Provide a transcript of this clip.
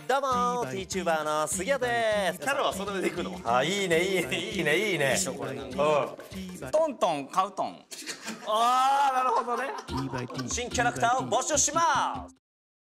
どうもー TVer の杉谷です。 キャラはそれでいくの？ あ、いいねいいねいいねいいね。 トントンカウトン。 ああ、なるほどね。新キャラクターを募集します。